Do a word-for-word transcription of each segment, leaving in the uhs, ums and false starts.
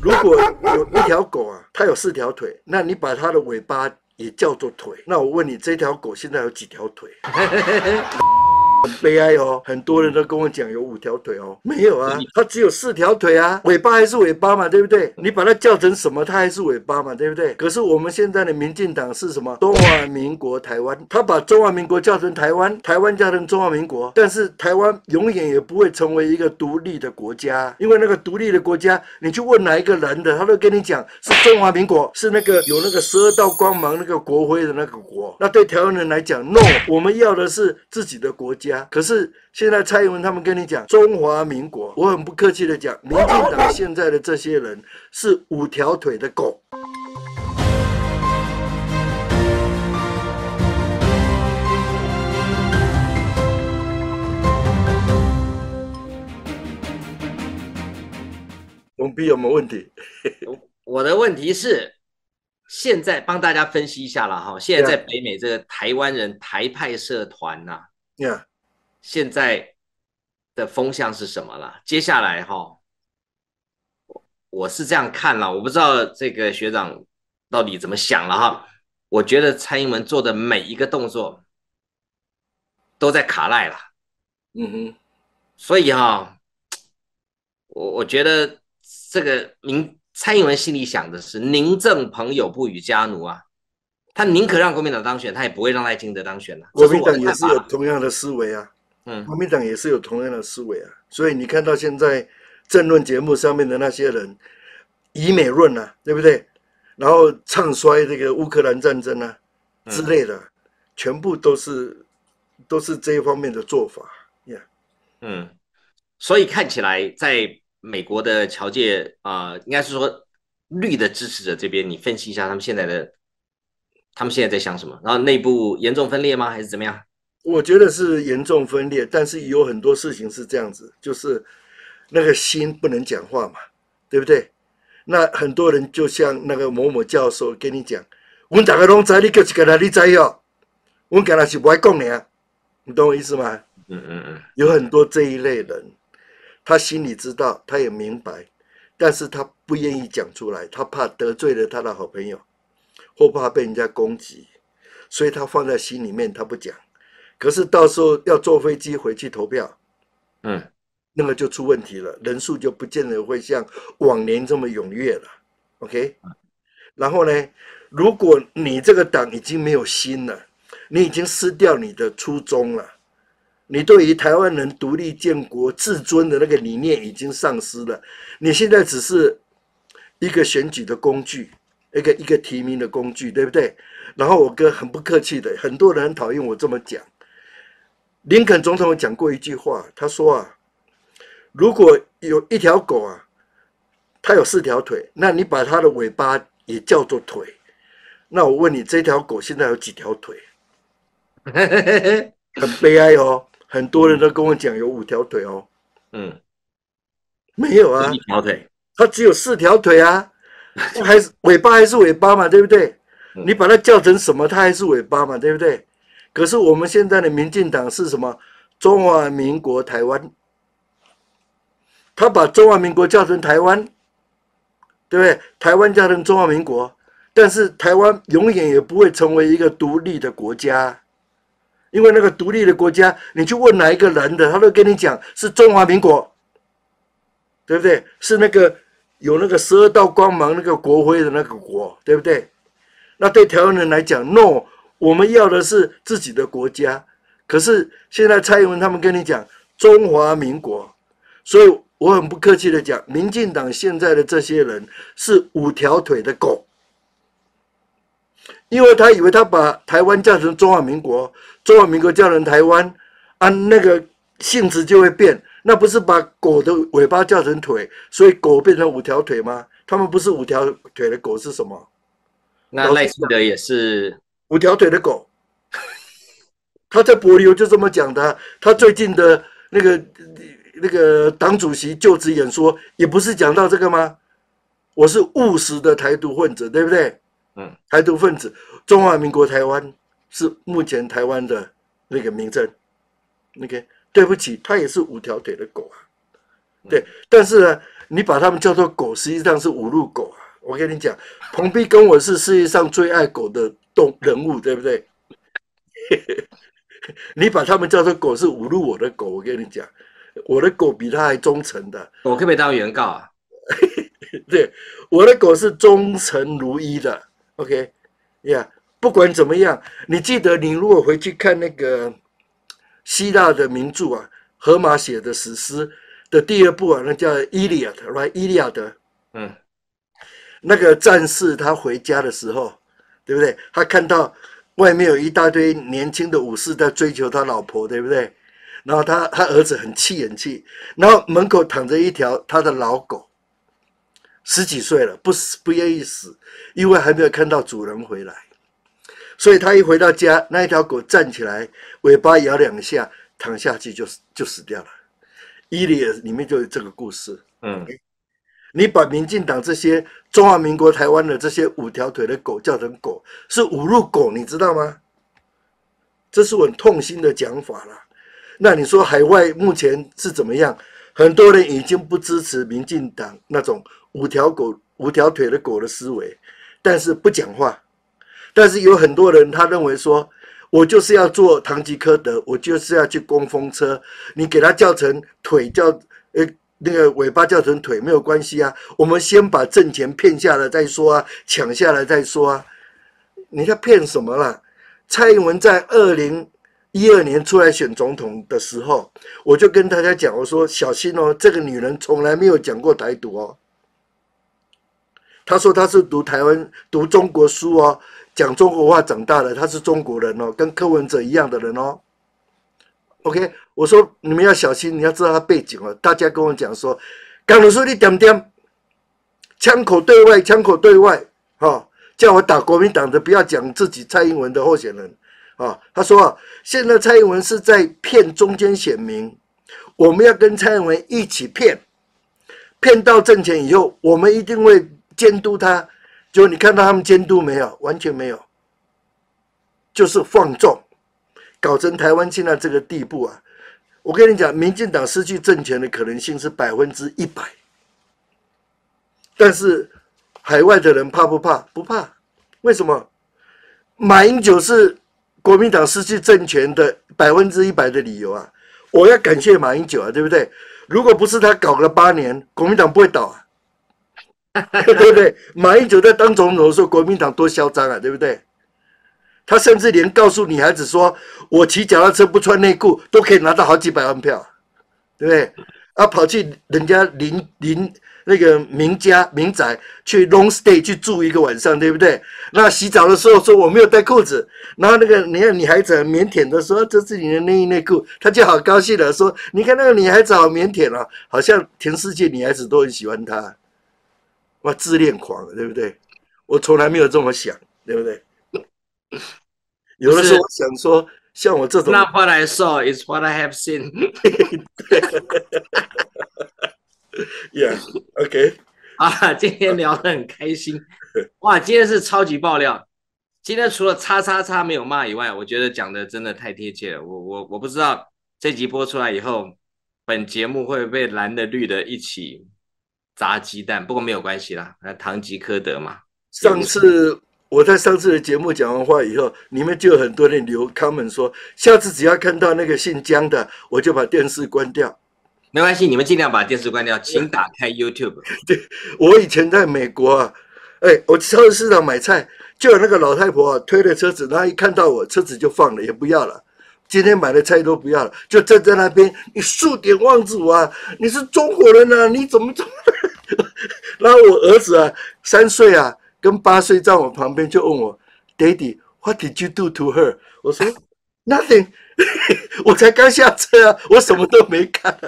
如果有一条狗啊，它有四条腿，那你把它的尾巴也叫做腿，那我问你，这条狗现在有几条腿？很悲哀哦，很多人都跟我讲有五条腿哦，没有啊，它只有四条腿啊，尾巴还是尾巴嘛，对不对？你把它叫成什么，它还是尾巴嘛，对不对？可是我们现在的民进党是什么？中华民国台湾，他把中华民国叫成台湾，台湾叫成中华民国，但是台湾永远也不会成为一个独立的国家，因为那个独立的国家，你去问哪一个人的，他都跟你讲是中华民国，是那个有那个十二道光芒那个国徽的那个国。那对台湾人来讲 ，no， 我们要的是自己的国家。可是现在蔡英文他们跟你讲中华民国，我很不客气的讲，民进党现在的这些人是五条腿的狗。龙斌有没有问题？ 我的问题是，现在帮大家分析一下了哈。现在在北美这个台湾人台派社团呐、啊， yeah. 现在的风向是什么了？接下来哈，我是这样看了，我不知道这个学长到底怎么想了哈。我觉得蔡英文做的每一个动作都在卡赖了， 嗯哼， 所以哈，我我觉得这个民蔡英文心里想的是宁赠朋友不与家奴啊。他宁可让国民党当选，他也不会让赖清德当选了。 国民党也是有同样的思维啊， 嗯， 国民党也是有同样的思维啊，所以你看到现在政论节目上面的那些人，以美论啊，对不对？然后唱衰这个乌克兰战争啊之类的，嗯、全部都是都是这一方面的做法，yeah. 嗯，所以看起来在美国的侨界啊、呃，应该是说绿的支持者这边，你分析一下他们现在的。他们现在在想什么？然后内部严重分裂吗？还是怎么样？ 我觉得是严重分裂，但是有很多事情是这样子，就是那个心不能讲话嘛，对不对？那很多人就像那个某某教授跟你讲，我们大家都知，你叫一个人你知哦，我们跟他是不爱讲的，你懂我意思吗？ 嗯嗯嗯， 有很多这一类人，他心里知道，他也明白，但是他不愿意讲出来，他怕得罪了他的好朋友。或怕被人家攻击，所以他放在心里面，他不讲。可是到时候要坐飞机回去投票， 嗯， 那个就出问题了，人数就不见得会像往年这么踊跃了。OK， 然后呢，如果你这个党已经没有心了，你已经失掉你的初衷了，你对于台湾人独立建国自尊的那个理念已经丧失了，你现在只是一个选举的工具。一个一个提名的工具，对不对？然后我哥很不客气的，很多人很讨厌我这么讲。林肯总统讲过一句话，他说啊，如果有一条狗啊，它有四条腿，那你把它的尾巴也叫做腿，那我问你，这条狗现在有几条腿？很悲哀哦，很多人都跟我讲有五条腿哦。嗯，没有啊， 一条腿， 它只有四条腿啊。还是尾巴还是尾巴嘛，对不对？你把它叫成什么，它还是尾巴嘛，对不对？可是我们现在的民进党是什么？中华民国台湾，他把中华民国叫成台湾，对不对？台湾叫成中华民国，但是台湾永远也不会成为一个独立的国家，因为那个独立的国家，你去问哪一个人的，他都跟你讲是中华民国，对不对？是那个。有那个十二道光芒那个国徽的那个国，对不对？那对台湾人来讲 ，no， 我们要的是自己的国家。可是现在蔡英文他们跟你讲中华民国，所以我很不客气的讲，民进党现在的这些人是五条腿的狗，因为他以为他把台湾叫成中华民国，中华民国叫成台湾，啊，那个性质就会变。那不是把狗的尾巴叫成腿，所以狗变成五条腿吗？他们不是五条腿的狗是什么？ 那赖清德也是五条腿的狗。他在帛琉就这么讲的。他最近的那个那个党主席就职演说，也不是讲到这个吗？我是务实的台独分子，对不对？嗯，台独分子，中华民国台湾是目前台湾的那个名称。OK。对不起，它也是五条腿的狗啊，对。但是呢， 你把他们叫做狗，实际上是侮辱狗啊！我跟你讲，彭碧跟我是世界上最爱狗的动人物，对不对？你把他们叫做狗，是侮辱我的狗。我跟你讲，我的狗比他还忠诚的。 我可不可以当原告啊？ 对，我的狗是忠诚如一的。OK， 呀、yeah ，不管怎么样，你记得，你如果回去看那个希腊的名著啊，荷马写的史诗的第二部啊，那叫《伊利亚特》，right？伊利亚德， 嗯， 那个战士他回家的时候，对不对？他看到外面有一大堆年轻的武士在追求他老婆，对不对？然后他他儿子很气很气，然后门口躺着一条他的老狗，十几岁了，不死不愿意死，因为还没有看到主人回来，所以他一回到家，那一条狗站起来，尾巴摇两下，躺下去就就死掉了。伊利里面就有这个故事。 嗯， 你把民进党这些中华民国台湾的这些五条腿的狗叫成狗，是侮辱狗，你知道吗？这是我很痛心的讲法了。那你说海外目前是怎么样？很多人已经不支持民进党那种五条狗、五条腿的狗的思维，但是不讲话。但是有很多人他认为说，我就是要做堂吉诃德，我就是要去攻风车，你给他叫成腿叫呃那个尾巴叫成腿没有关系啊，我们先把政权骗下来再说啊，抢下来再说啊。你在骗什么啦？蔡英文在二零一二年出来选总统的时候，我就跟大家讲，我说小心哦，这个女人从来没有讲过台独哦。她说她是读台湾、读中国书哦，讲中国话长大的，她是中国人哦，跟柯文哲一样的人哦。OK， 我说你们要小心，你要知道她背景哦。大家跟我讲说，港鲁说你点点，枪口对外，枪口对外，哦，叫我打国民党的，不要讲自己蔡英文的候选人。啊，他说啊，现在蔡英文是在骗中间选民，我们要跟蔡英文一起骗，骗到政权以后，我们一定会监督他。就你看到他们监督没有？完全没有，就是放纵，搞成台湾现在这个地步啊！我跟你讲，民进党失去政权的可能性是百分之一百，但是海外的人怕不怕？不怕，为什么？马英九是国民党失去政权的百分之一百的理由啊！我要感谢马英九啊，对不对？如果不是他搞了八年，国民党不会倒啊，对不对？马英九在当总统的时候，国民党多嚣张啊，对不对？他甚至连告诉女孩子说，我骑脚踏车不穿内裤都可以拿到好几百万票，对不对？啊，跑去人家邻邻那个名家民宅去 long stay 去住一个晚上，对不对？那洗澡的时候说我没有带裤子，然后那个你看女孩子很腼腆的说这是你的内衣内裤，他就好高兴的说，你看那个女孩子好腼腆哦，好像全世界女孩子都很喜欢她，哇，自恋狂，对不对？我从来没有这么想，对不对？有的时候我想说，像我这种 ，Not what I saw is what I have seen 。 Yeah, OK。 啊，今天聊得很开心，哇，今天是超级爆料。今天除了叉叉叉没有骂以外，我觉得讲的真的太贴切了。我我我不知道这集播出来以后，本节目会被蓝的绿的一起砸鸡蛋，不过没有关系啦，堂吉诃德嘛。 上次我在上次的节目讲完话以后，里面就有很多人留 comment 说，下次只要看到那个姓江的，我就把电视关掉。 没关系，你们尽量把电视关掉，请打开 YouTube。 对，我以前在美国啊，哎，我超市场买菜，就有那个老太婆啊推了车子，然后一看到我，车子就放了，也不要了。今天买的菜都不要了，就站在那边，你数典忘祖啊！你是中国人啊，你怎么怎么？然后我儿子啊，三岁啊，跟八岁在我旁边就问我 ，Daddy, what did you do to her？ 我说 Nothing， 我才刚下车啊，我什么都没干、啊，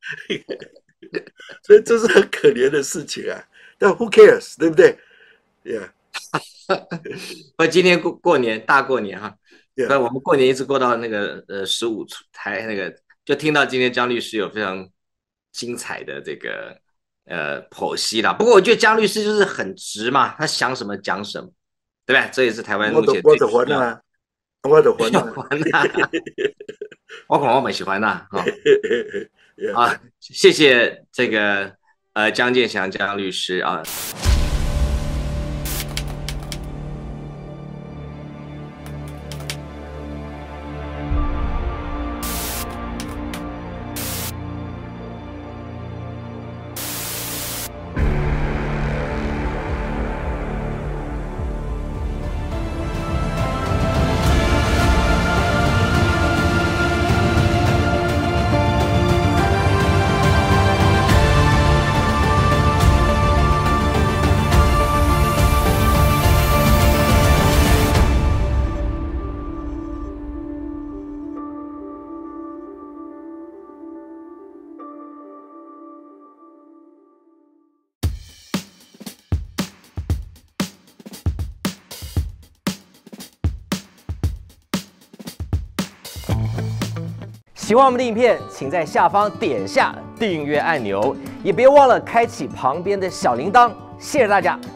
所以这是很可怜的事情啊。但 Who cares， 对不对 ？Yeah。 我今天过过年大过年哈， Yeah. 不，我们过年一直过到那个呃十五台那个，就听到今天江律师有非常精彩的这个呃剖析啦。不过我觉得江律师就是很直嘛，他想什么讲什么，对不对？这也是台湾目前我的还啊，我的还啊， 我可能我蛮喜欢呐，哈。啊，谢谢这个呃江建祥江律师啊。 喜欢我们的影片，请在下方点下订阅按钮，也别忘了开启旁边的小铃铛。谢谢大家。